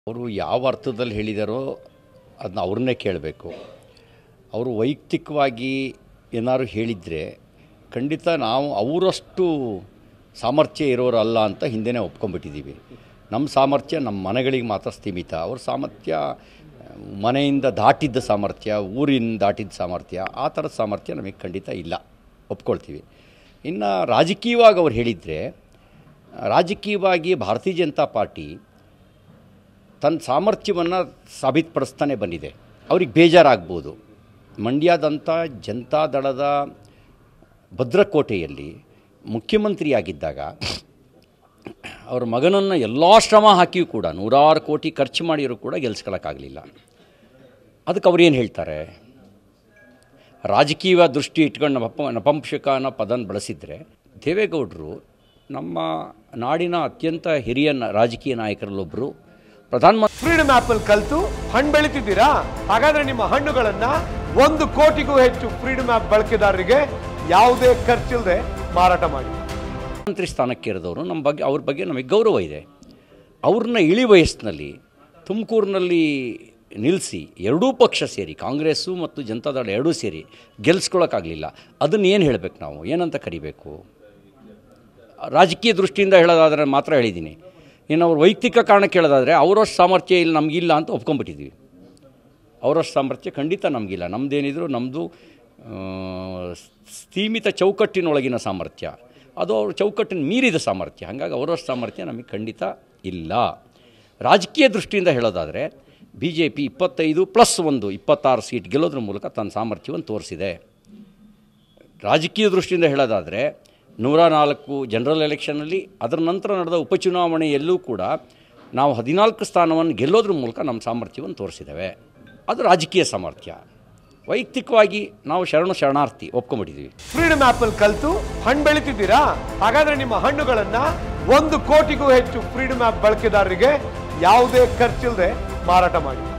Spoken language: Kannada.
ಅವರು ಯಾವ ಅರ್ಥದಲ್ಲಿ ಹೇಳಿದಾರೋ ಅದನ್ನ ಅವ್ರನ್ನೇ ಕೇಳಬೇಕು. ಅವರು ವೈಯಕ್ತಿಕವಾಗಿ ಏನಾದ್ರು ಹೇಳಿದರೆ ಖಂಡಿತ ನಾವು ಅವರಷ್ಟು ಸಾಮರ್ಥ್ಯ ಇರೋರಲ್ಲ ಅಂತ ಹಿಂದೆನೇ ಒಪ್ಕೊಂಡ್ಬಿಟ್ಟಿದ್ದೀವಿ. ನಮ್ಮ ಸಾಮರ್ಥ್ಯ ನಮ್ಮ ಮನೆಗಳಿಗೆ ಮಾತ್ರ ಸೀಮಿತ. ಅವ್ರ ಸಾಮರ್ಥ್ಯ ಮನೆಯಿಂದ ದಾಟಿದ್ದ ಸಾಮರ್ಥ್ಯ, ಊರಿನ ದಾಟಿದ್ದ ಸಾಮರ್ಥ್ಯ, ಆ ಥರದ ಸಾಮರ್ಥ್ಯ ನಮಗೆ ಖಂಡಿತ ಇಲ್ಲ, ಒಪ್ಕೊಳ್ತೀವಿ. ಇನ್ನು ರಾಜಕೀಯವಾಗಿ ಅವ್ರು ಹೇಳಿದರೆ, ರಾಜಕೀಯವಾಗಿ ಭಾರತೀಯ ಜನತಾ ಪಾರ್ಟಿ ತನ್ನ ಸಾಮರ್ಥ್ಯವನ್ನು ಸಾಬೀತುಪಡಿಸ್ತಾನೆ ಬಂದಿದೆ. ಅವ್ರಿಗೆ ಬೇಜಾರಾಗ್ಬೋದು. ಮಂಡ್ಯದಂಥ ಜನತಾದಳದ ಭದ್ರಕೋಟೆಯಲ್ಲಿ ಮುಖ್ಯಮಂತ್ರಿಯಾಗಿದ್ದಾಗ ಅವ್ರ ಮಗನನ್ನು ಎಲ್ಲ ಶ್ರಮ ಹಾಕಿಯೂ ಕೂಡ 100 ಕೋಟಿ ಖರ್ಚು ಮಾಡಿದರೂ ಕೂಡ ಗೆಲ್ಸ್ಕೊಳ್ಳೋಕ್ಕಾಗಲಿಲ್ಲ. ಅದಕ್ಕೆ ಅವ್ರೇನು ಹೇಳ್ತಾರೆ? ರಾಜಕೀಯ ದೃಷ್ಟಿ ಇಟ್ಕೊಂಡು ನಪಂಸಕ ಅನ್ನೋ ಪದನ ಬಳಸಿದರೆ, ದೇವೇಗೌಡರು ನಮ್ಮ ನಾಡಿನ ಅತ್ಯಂತ ಹಿರಿಯ ರಾಜಕೀಯ ನಾಯಕರಲ್ಲೊಬ್ಬರು, ಪ್ರಧಾನಮಂತ್ರಿ. ಫ್ರೀಡಮ್ ಆಪಲ್ ಕಲಿತು ಹಣ್ಣು ಬೆಳಿತಿದ್ದೀರಾ? ಹಾಗಾದ್ರೆ ನಿಮ್ಮ ಹಣ್ಣುಗಳನ್ನ 1 ಕೋಟಿಗೂ ಹೆಚ್ಚು ಫ್ರೀಡಮ್ ಆಪ್ ಬಳಕೆದಾರರಿಗೆ ಯಾವುದೇ ಖರ್ಚಿಲ್ಲದೆ ಮಾರಾಟ ಮಾಡಿ. ಮಂತ್ರಿ ಸ್ಥಾನಕ್ಕೆ ಇರಿದವರು ನಮ್ಮ ಬಗ್ಗೆ, ಅವ್ರ ಬಗ್ಗೆ ನಮಗೆ ಗೌರವ ಇದೆ. ಅವ್ರನ್ನ ಇಳಿ ವಯಸ್ಸಿನಲ್ಲಿ ತುಮಕೂರಿನಲ್ಲಿ ನಿಲ್ಲಿಸಿ ಎರಡೂ ಪಕ್ಷ ಸೇರಿ, ಕಾಂಗ್ರೆಸ್ಸು ಮತ್ತು ಜನತಾದಳ ಎರಡೂ ಸೇರಿ ಗೆಲ್ಲಿಸ್ಕೊಳ್ಳೋಕ್ಕಾಗಲಿಲ್ಲ. ಅದನ್ನು ಏನು ಹೇಳಬೇಕು ನಾವು? ಏನಂತ ಕರಿಬೇಕು? ರಾಜಕೀಯ ದೃಷ್ಟಿಯಿಂದ ಹೇಳೋದಾದರೆ ಮಾತ್ರ ಹೇಳಿದ್ದೀನಿ. ಇನ್ನು ಅವ್ರ ವೈಯಕ್ತಿಕ ಕಾರಣಕ್ಕೆ ಹೇಳೋದಾದರೆ ಅವರಷ್ಟು ಸಾಮರ್ಥ್ಯ ಇಲ್ಲಿ ನಮಗಿಲ್ಲ ಅಂತ ಒಪ್ಕೊಂಡ್ಬಿಟ್ಟಿದ್ವಿ. ಅವರಷ್ಟು ಸಾಮರ್ಥ್ಯ ಖಂಡಿತ ನಮಗಿಲ್ಲ. ನಮ್ಮದೇನಿದ್ರು ನಮ್ಮದು ಸೀಮಿತ ಚೌಕಟ್ಟಿನೊಳಗಿನ ಸಾಮರ್ಥ್ಯ, ಅದು ಅವ್ರ ಚೌಕಟ್ಟಿನ ಮೀರಿದ ಸಾಮರ್ಥ್ಯ. ಹಾಗಾಗಿ ಅವರಷ್ಟು ಸಾಮರ್ಥ್ಯ ನಮಗೆ ಖಂಡಿತ ಇಲ್ಲ. ರಾಜಕೀಯ ದೃಷ್ಟಿಯಿಂದ ಹೇಳೋದಾದರೆ BJP 25+1 26 ಸೀಟ್ ಗೆಲ್ಲೋದ್ರ ಮೂಲಕ ತನ್ನ ಸಾಮರ್ಥ್ಯವನ್ನು ತೋರಿಸಿದೆ. ರಾಜಕೀಯ ದೃಷ್ಟಿಯಿಂದ ಹೇಳೋದಾದರೆ 104 ಜನರಲ್ ಎಲೆಕ್ಷನಲ್ಲಿ, ಅದರ ನಂತರ ನಡೆದ ಉಪಚುನಾವಣೆಯಲ್ಲೂ ಕೂಡ ನಾವು 14 ಸ್ಥಾನವನ್ನು ಗೆಲ್ಲೋದ್ರ ಮೂಲಕ ನಮ್ಮ ಸಾಮರ್ಥ್ಯವನ್ನು ತೋರಿಸಿದ್ದೇವೆ. ಅದು ರಾಜಕೀಯ ಸಾಮರ್ಥ್ಯ. ವೈಯಕ್ತಿಕವಾಗಿ ನಾವು ಶರಣಾರ್ಥಿ ಒಪ್ಕೊಂಡ್ಬಿಟ್ಟಿದ್ದೀವಿ. ಫ್ರೀಡಮ್ ಆಪಲ್ ಕಲಿತು ಹಣ್ಣು ಬೆಳಿತಿದ್ದೀರಾ? ಹಾಗಾದ್ರೆ ನಿಮ್ಮ ಹಣ್ಣುಗಳನ್ನ 1 ಕೋಟಿಗೂ ಹೆಚ್ಚು ಫ್ರೀಡಮ್ ಆಪ್ ಬಳಕೆದಾರರಿಗೆ ಯಾವುದೇ ಖರ್ಚಿಲ್ಲದೆ ಮಾರಾಟ ಮಾಡಿ.